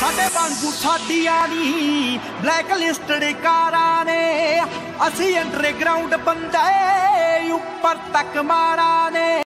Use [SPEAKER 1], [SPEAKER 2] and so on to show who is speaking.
[SPEAKER 1] साडे वांगू साडियां नी black listed कारां ने असी अंडरग्राउंड बंदे उपर तक मारा ने।